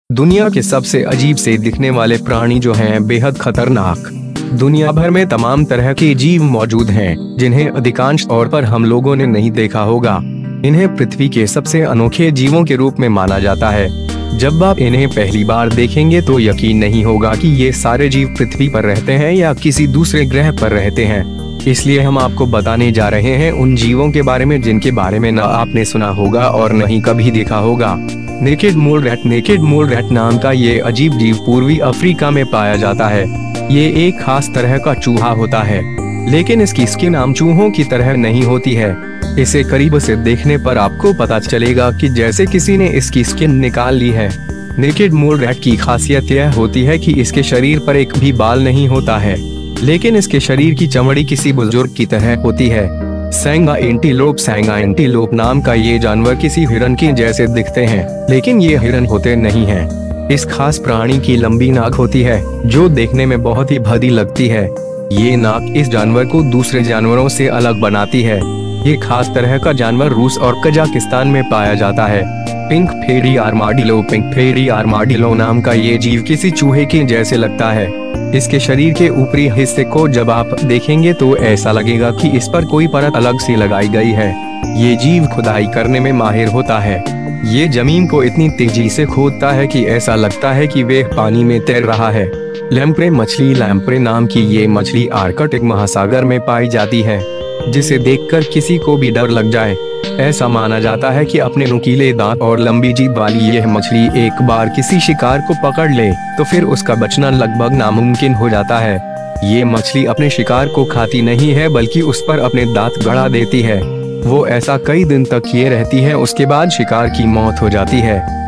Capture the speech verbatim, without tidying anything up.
दुनिया के सबसे अजीब से दिखने वाले प्राणी जो हैं बेहद खतरनाक। दुनिया भर में तमाम तरह के जीव मौजूद हैं, जिन्हें अधिकांश तौर पर हम लोगों ने नहीं देखा होगा। इन्हें पृथ्वी के सबसे अनोखे जीवों के रूप में माना जाता है। जब आप इन्हें पहली बार देखेंगे तो यकीन नहीं होगा कि ये सारे जीव पृथ्वी पर रहते हैं या किसी दूसरे ग्रह पर रहते हैं। इसलिए हम आपको बताने जा रहे हैं उन जीवों के बारे में जिनके बारे में न आपने सुना होगा और न ही कभी देखा होगा। Naked mole rat. Naked mole rat नाम का ये अजीब जीव पूर्वी अफ्रीका में पाया जाता है। ये एक खास तरह का चूहा होता है, लेकिन इसकी स्किन आम चूहों की तरह नहीं होती है। इसे करीब से देखने पर आपको पता चलेगा कि जैसे किसी ने इसकी स्किन निकाल ली है। नेकेड मोल रैट की खासियत यह होती है कि इसके शरीर पर एक भी बाल नहीं होता है, लेकिन इसके शरीर की चमड़ी किसी बुजुर्ग की तरह होती है। सैंगा एंटीलोप। सैंगा एंटीलोप नाम का ये जानवर किसी हिरन के जैसे दिखते हैं, लेकिन ये हिरन होते नहीं हैं। इस खास प्राणी की लंबी नाक होती है, जो देखने में बहुत ही भद्दी लगती है। ये नाक इस जानवर को दूसरे जानवरों से अलग बनाती है। ये खास तरह का जानवर रूस और कजाकिस्तान में पाया जाता है। Pink fairy armadillo. Pink fairy armadillo नाम का ये जीव किसी चूहे के जैसे लगता है। इसके शरीर के ऊपरी हिस्से को जब आप देखेंगे तो ऐसा लगेगा कि इस पर कोई परत अलग सी लगाई गई है। ये जीव खुदाई करने में माहिर होता है। ये जमीन को इतनी तेजी से खोदता है कि ऐसा लगता है कि वह पानी में तैर रहा है। लैम्प्रे मछली। लैम्प्रे नाम की ये मछली आर्कटिक महासागर में पाई जाती है, जिसे देखकर किसी को भी डर लग जाए। ऐसा माना जाता है कि अपने नुकीले दांत और लंबी जीभ वाली यह मछली एक बार किसी शिकार को पकड़ ले तो फिर उसका बचना लगभग नामुमकिन हो जाता है। ये मछली अपने शिकार को खाती नहीं है, बल्कि उस पर अपने दांत गड़ा देती है। वो ऐसा कई दिन तक किए रहती है, उसके बाद शिकार की मौत हो जाती है।